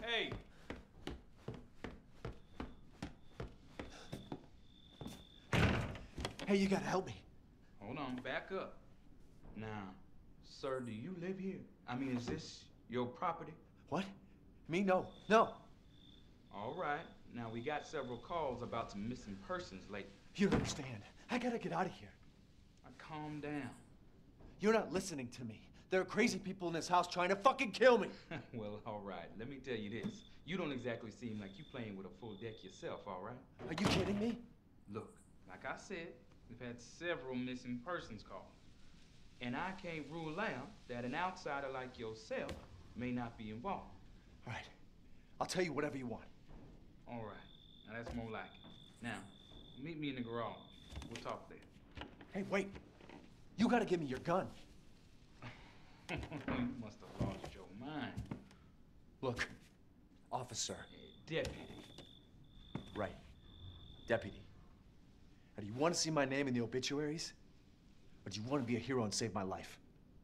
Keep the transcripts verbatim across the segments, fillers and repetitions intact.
Hey! Hey, you gotta help me. Hold on, back up. Now, sir, do you live here? I mean, is this your property? What? Me? No. No. All right. Now, we got several calls about some missing persons lately. You don't understand. I gotta get out of here. Now, calm down. You're not listening to me. There are crazy people in this house trying to fucking kill me. Well, all right. Let me tell you this. You don't exactly seem like you playing with a full deck yourself, all right? Are you kidding me? Look, like I said, we've had several missing persons calls. And I can't rule out that an outsider like yourself may not be involved. All right. I'll tell you whatever you want. All right. Now, that's more like it. Now, meet me in the garage. We'll talk there. Hey, wait. You gotta give me your gun. You must have lost your mind. Look, officer. Deputy. Right. Deputy. Now, do you want to see my name in the obituaries? Or do you want to be a hero and save my life?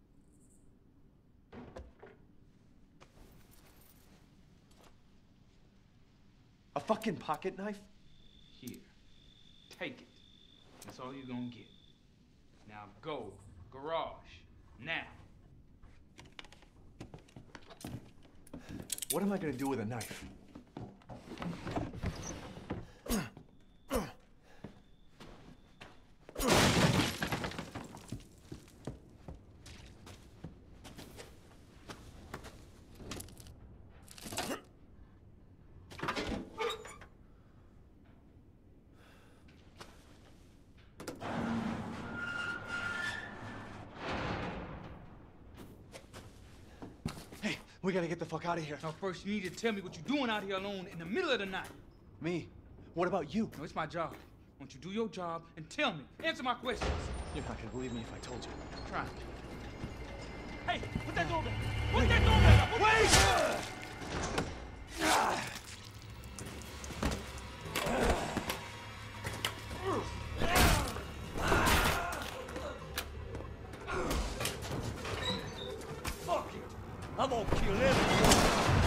A fucking pocket knife? Here. Take it. That's all you're gonna get. Now go. Garage. Now. What am I gonna do with a knife? We gotta get the fuck out of here. Now, first, you need to tell me what you're doing out here alone in the middle of the night. Me? What about you? No, it's my job. Won't you do your job and tell me? Answer my questions. You're not gonna believe me if I told you. Try. Hey, put that door back. Put that door back. Put Wait! I'm gonna kill everyone.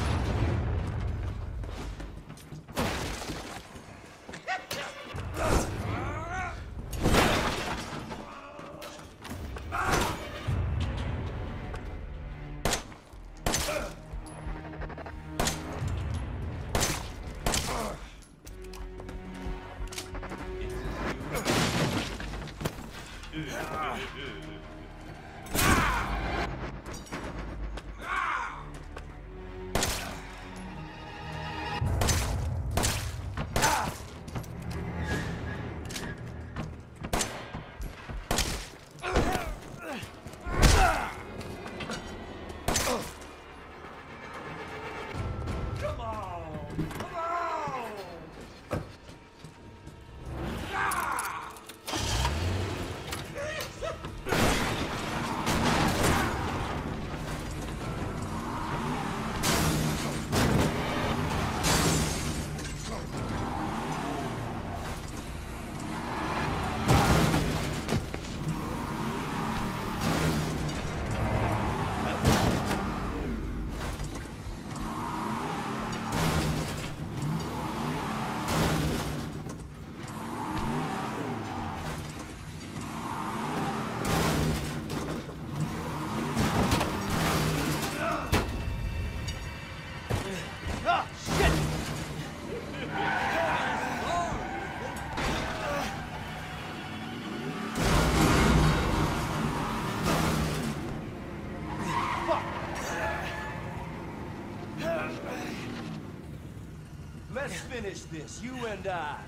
Let's finish this, you and I.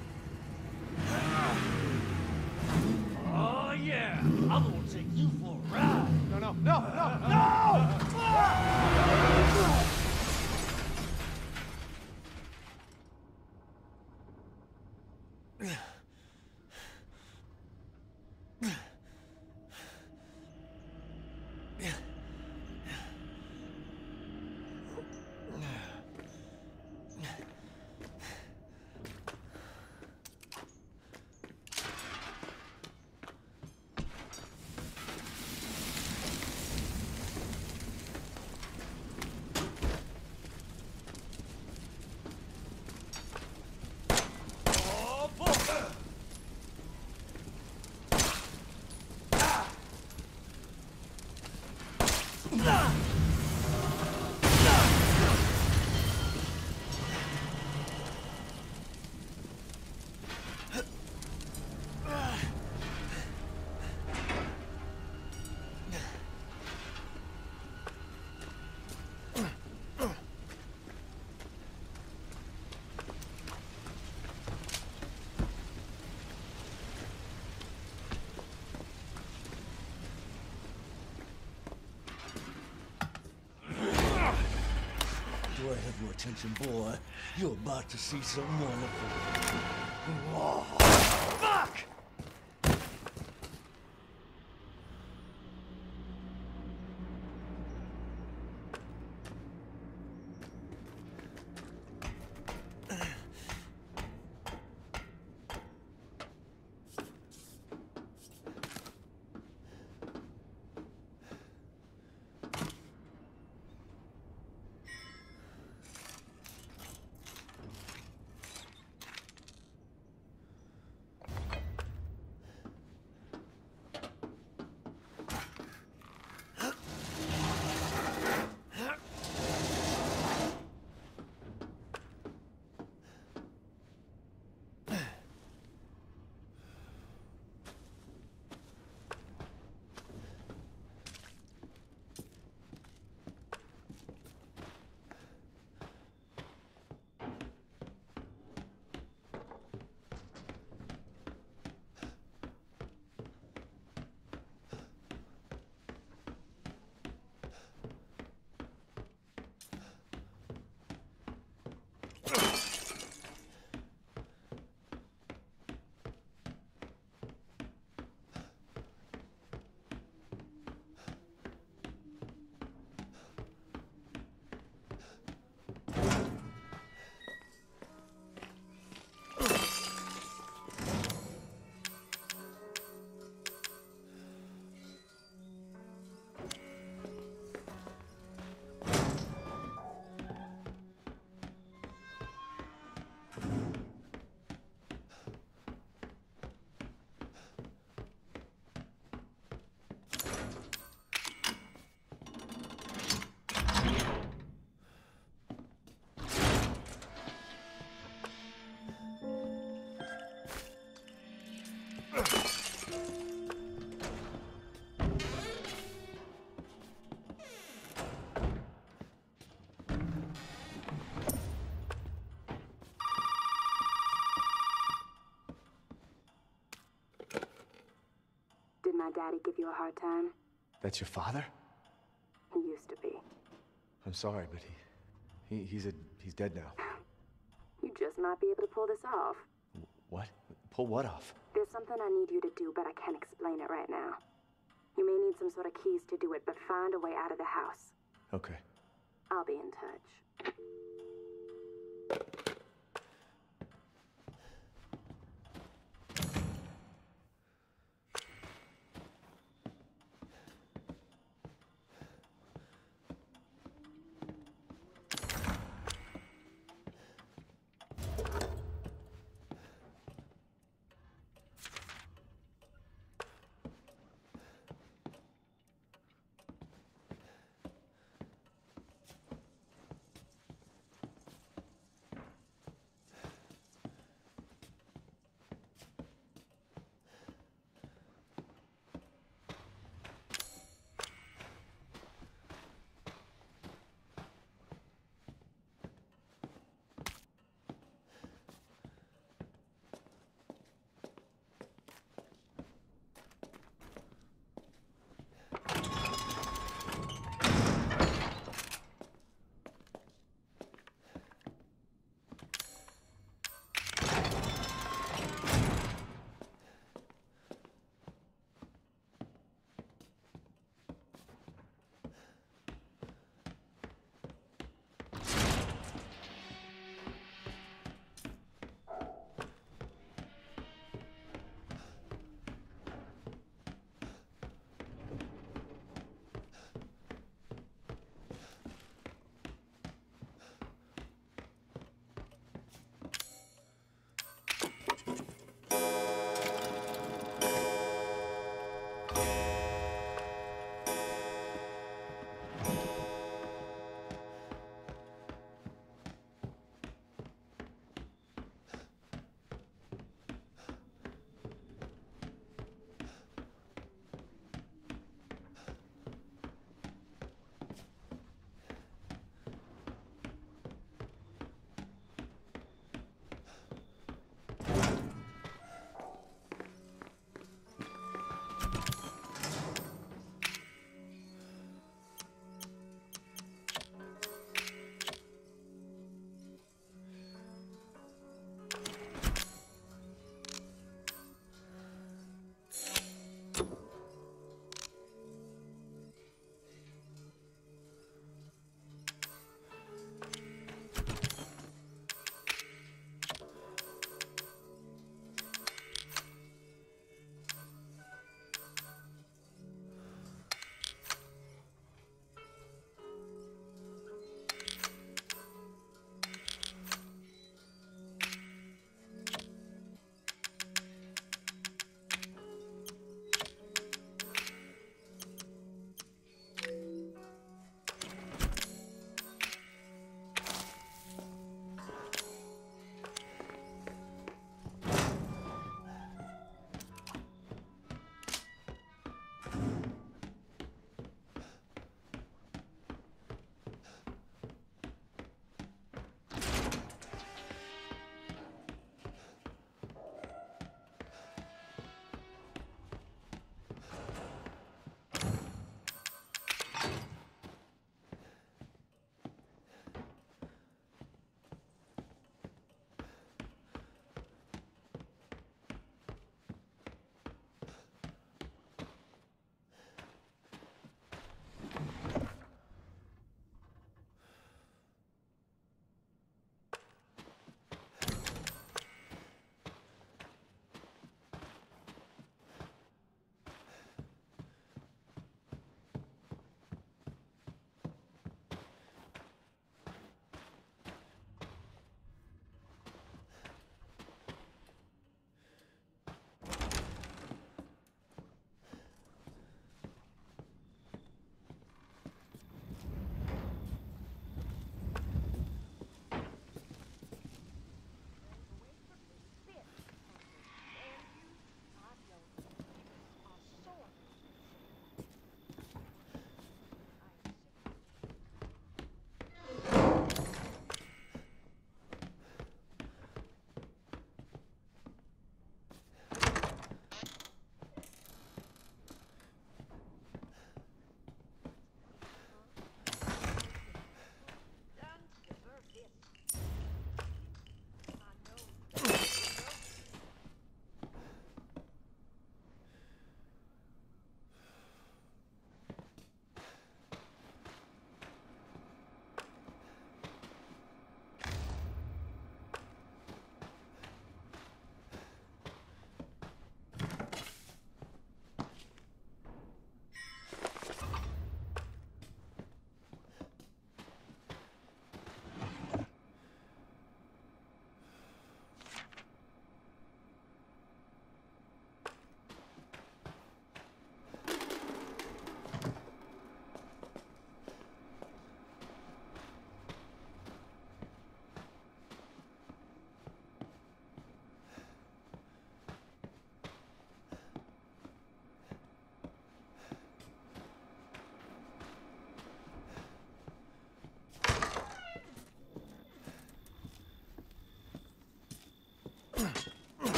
Oh, yeah. I'm gonna take you for a ride. No, no, no, no, no! Do I have your attention, boy? You're about to see something wonderful. Oh, fuck! Did my daddy give you a hard time? That's your father? He used to be. I'm sorry, but he, he he's a he's dead now. You just might be able to pull this off. What? Pull what off? There's something I need you to do, but I can't explain it right now. You may need some sort of keys to do it, but find a way out of the house. Okay. I'll be in touch.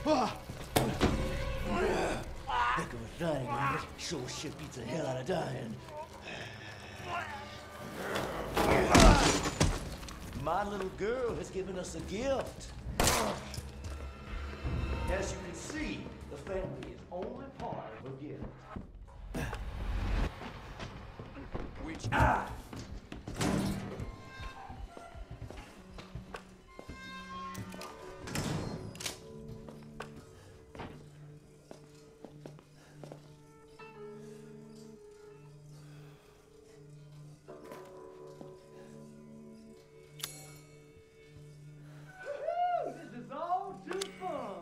Heck of a thing, man. This sure shit beats the hell out of dying. My little girl has given us a gift. As you can see, the family is only part of a gift. Which ah! This is all too fun.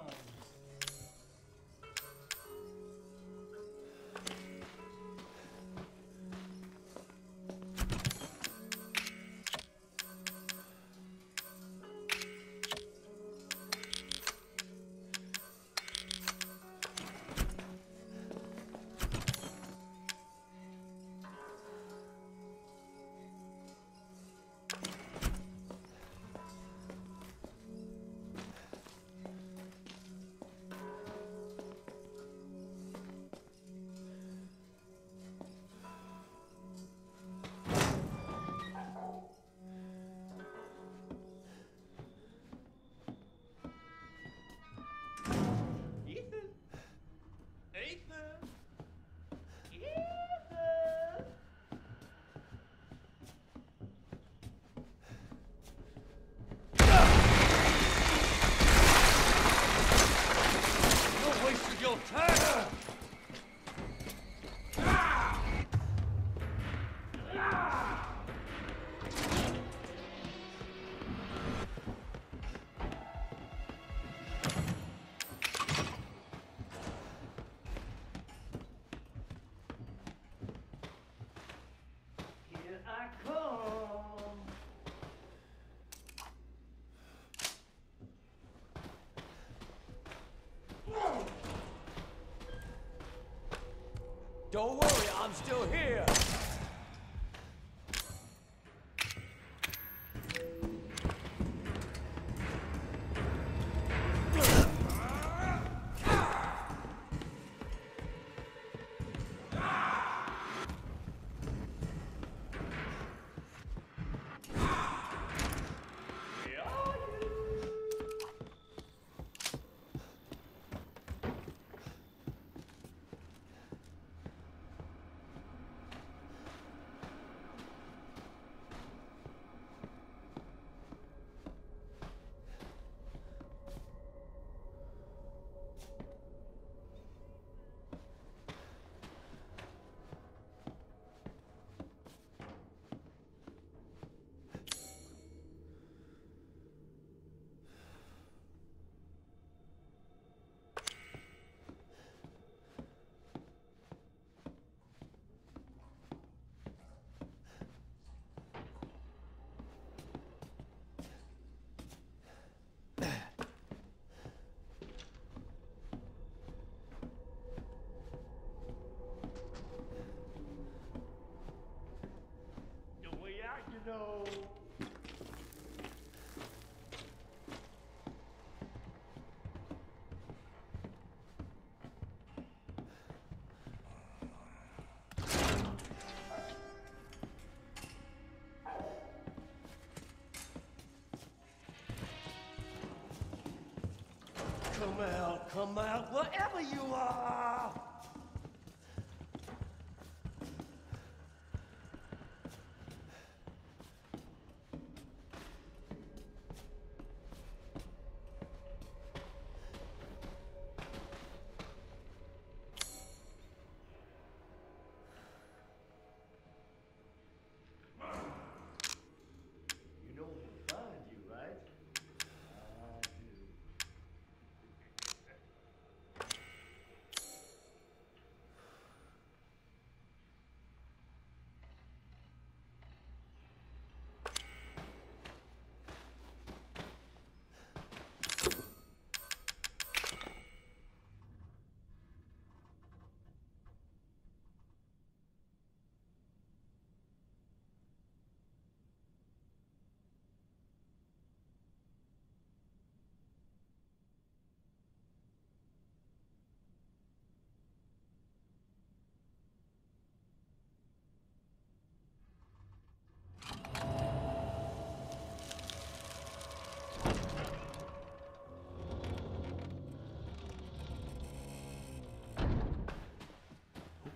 Here I come. Don't worry, I'm still here. No. Come out, come out, wherever you are!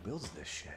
builds this shit?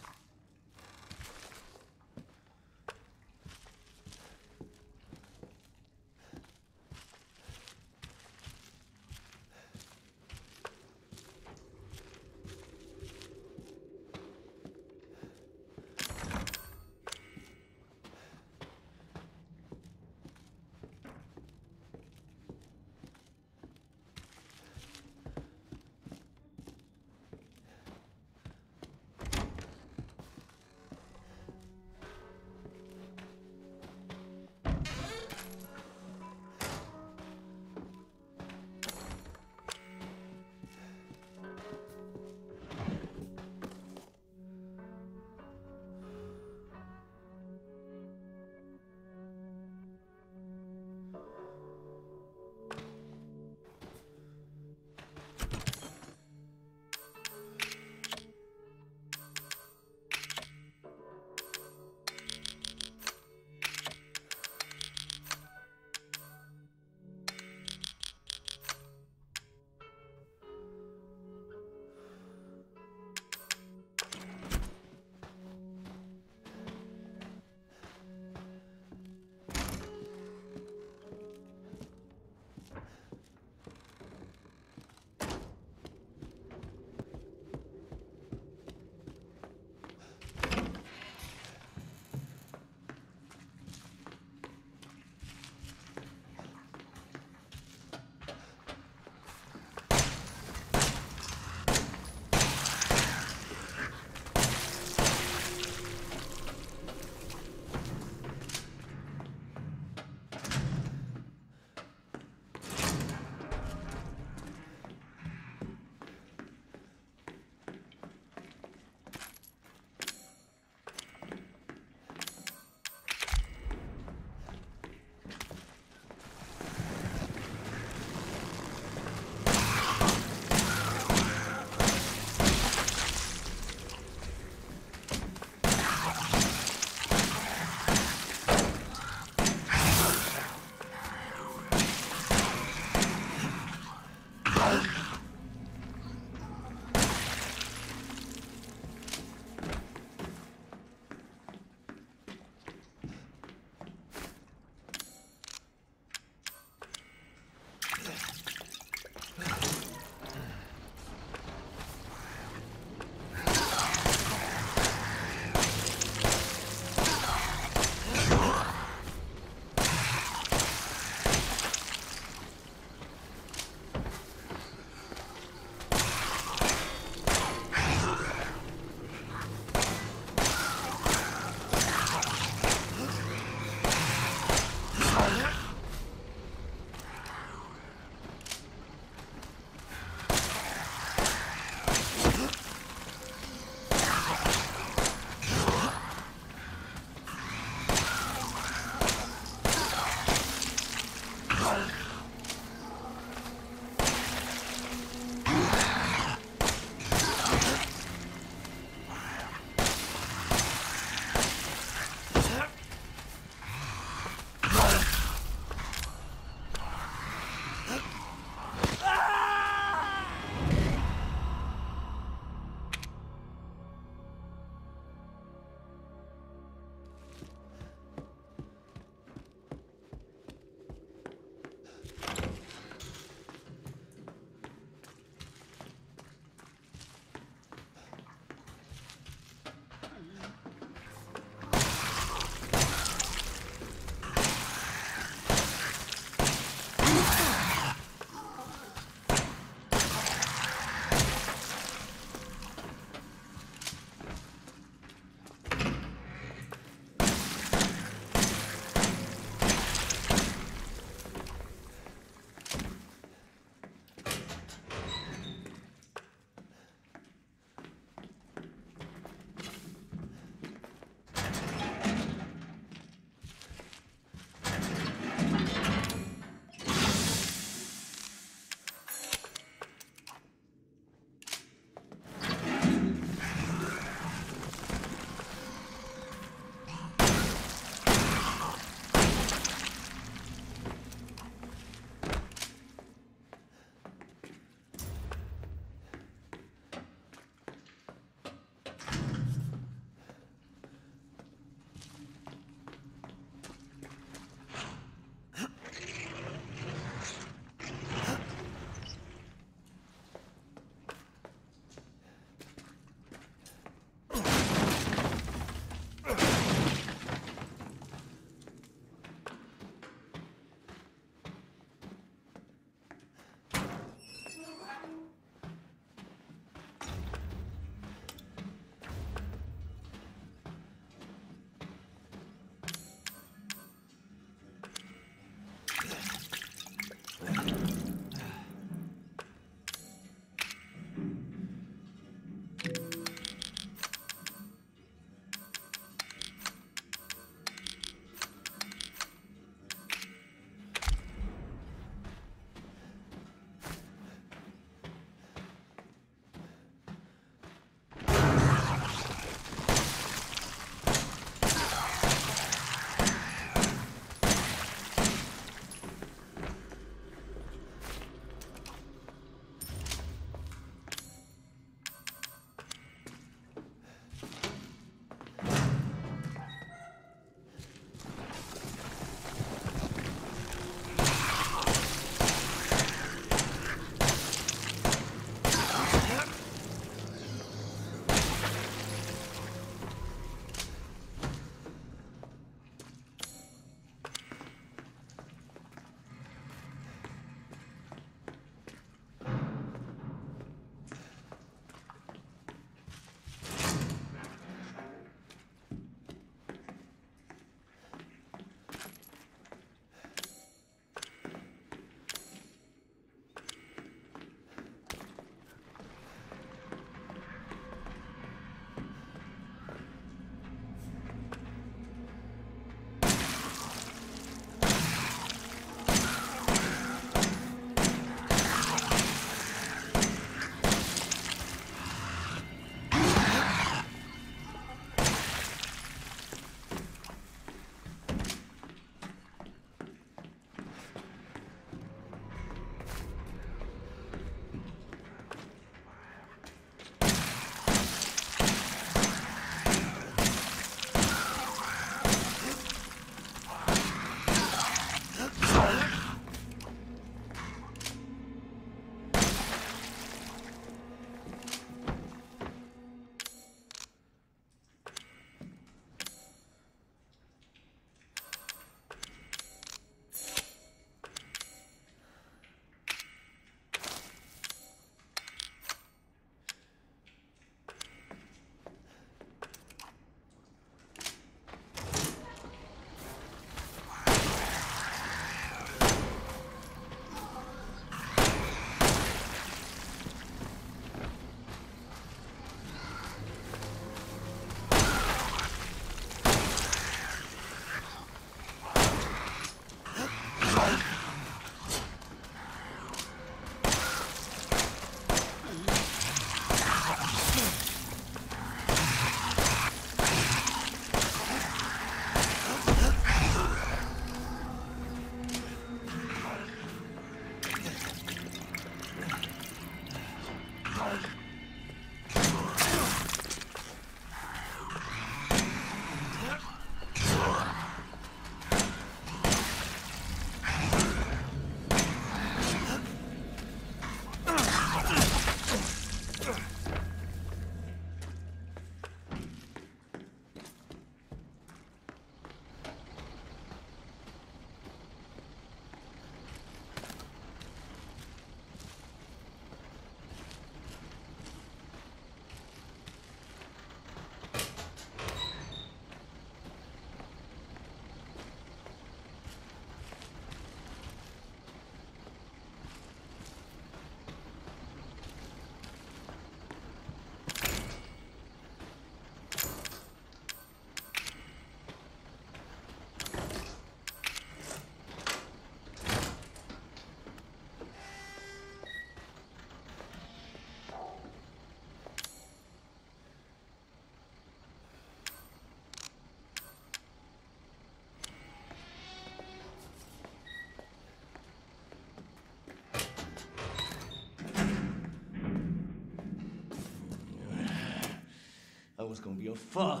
was gonna be a father.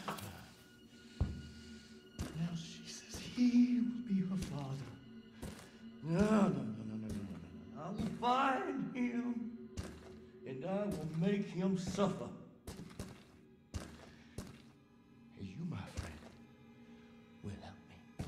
Now she says he will be her father. No, no, no, no, no, no, no, no. I will find him, and I will make him suffer. And you, my friend, will help me.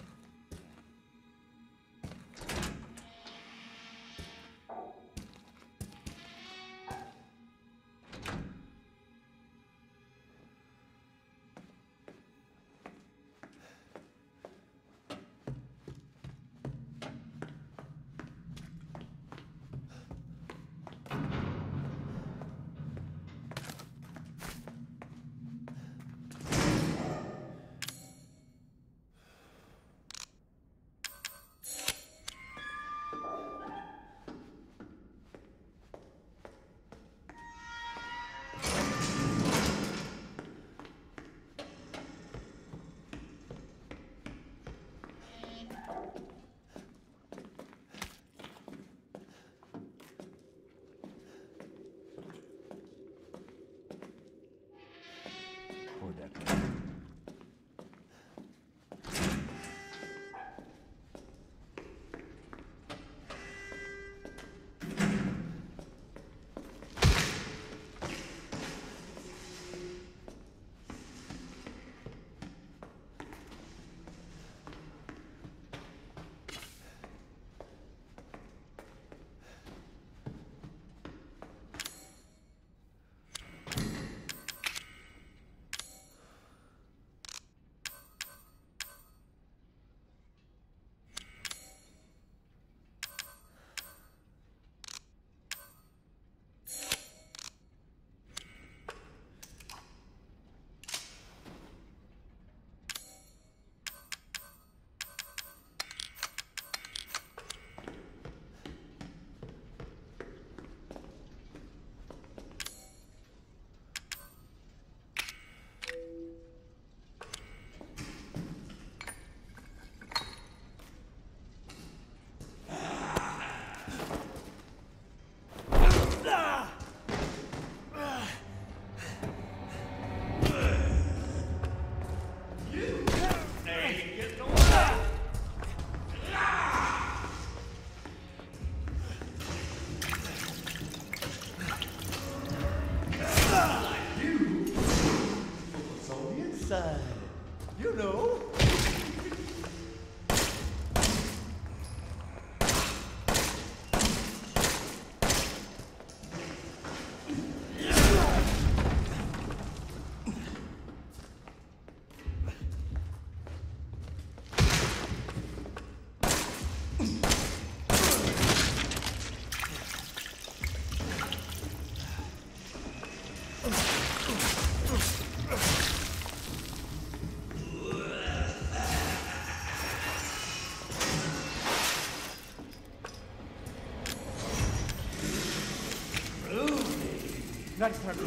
Pour that down. Side. You know. Nice time.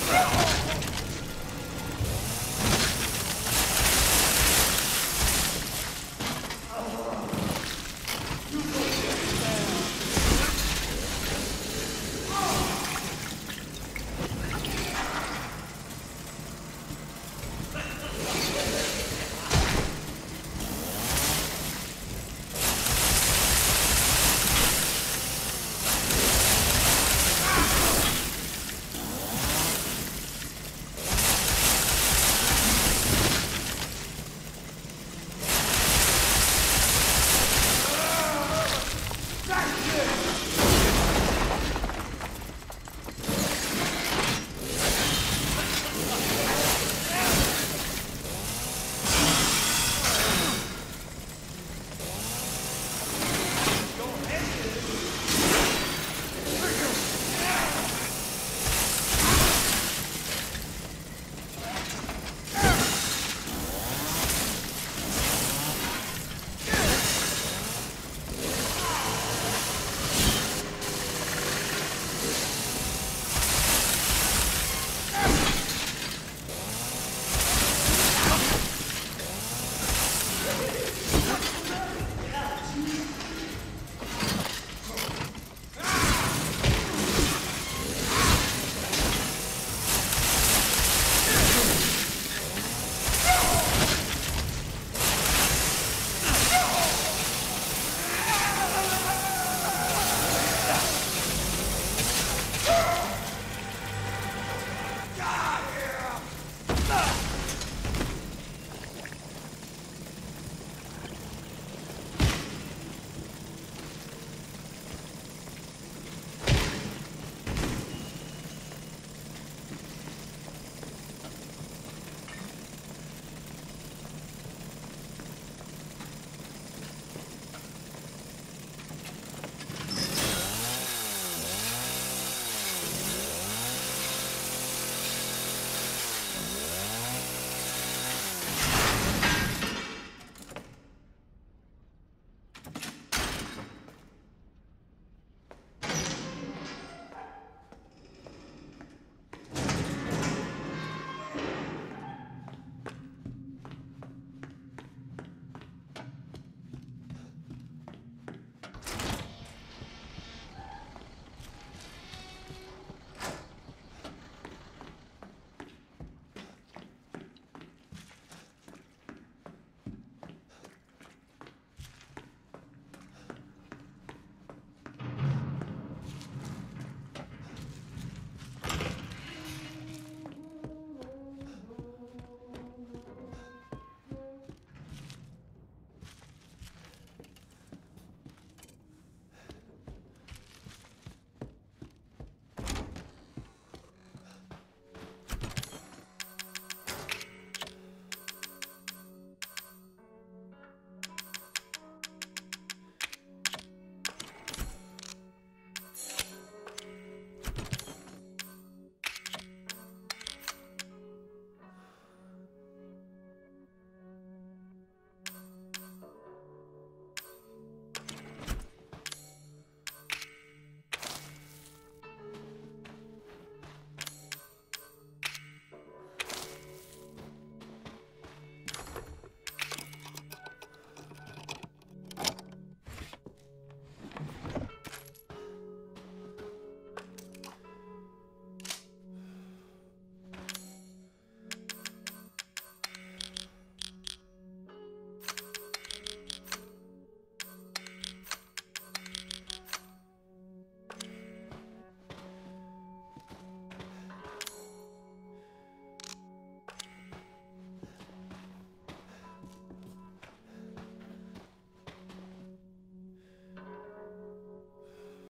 ground.